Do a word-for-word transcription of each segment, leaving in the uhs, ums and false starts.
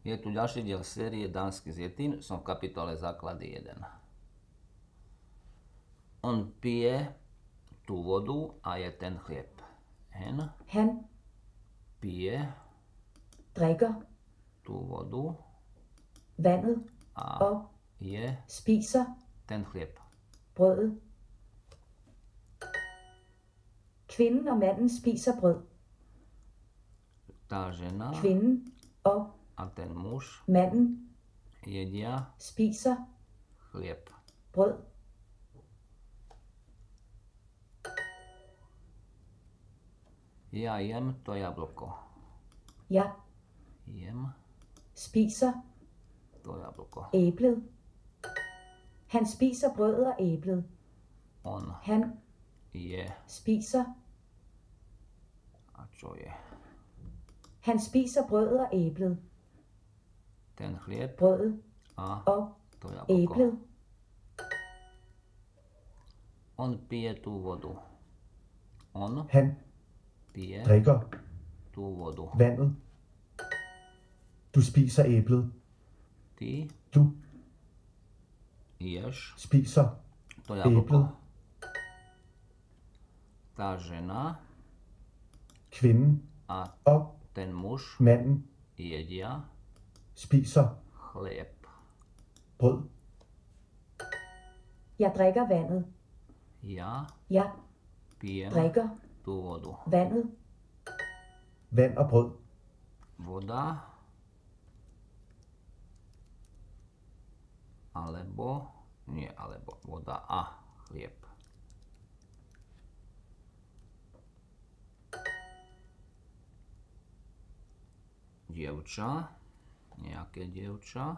Je tu ďalší diel série Dánsky z Jetín, som v kapitole Základy jeden. On pije tú vodu a je ten chlieb. Hen Han pije drikker tú vodu vandet a og je spiser ten chlieb. brødet. Kvinden og manden spiser brød. Tá žena Kvinden og a ten muž manden jedia spiser chlieb. brød. Ja jem to jablko. Jeg Jem spiser to jablko. æblet. Han spiser brødet og æblet. On Han je spiser. a čo je? Han spiser brødet og æblet. Ten chlieb Brødet a og to jablko. æblet. On pije tú vodu. On Han pije drikker tú vodu. vandet. Du spiser æblet. Ty Du ješ spiser to jablko. æblet. Tá žena Kvinden a og ten muž manden jedia spiser chlieb. brød. Jeg drikker vandet. Ja Jeg pijem drikker tú vodu. vandet. Vand og brød. Voda alebo nie alebo voda a chlieb. Dievča, nejaké dievča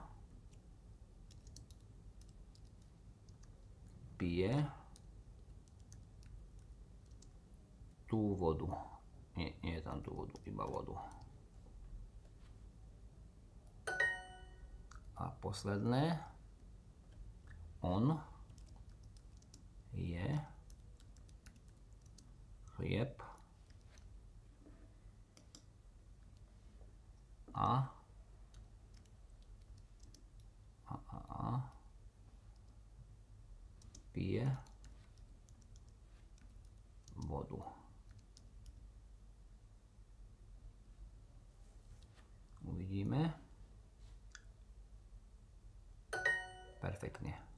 pije tú vodu. Nie, nie je tam tú vodu, iba vodu. A posledné. On je chlieb a a a a pije vodu. Uvidíme. Perfektne.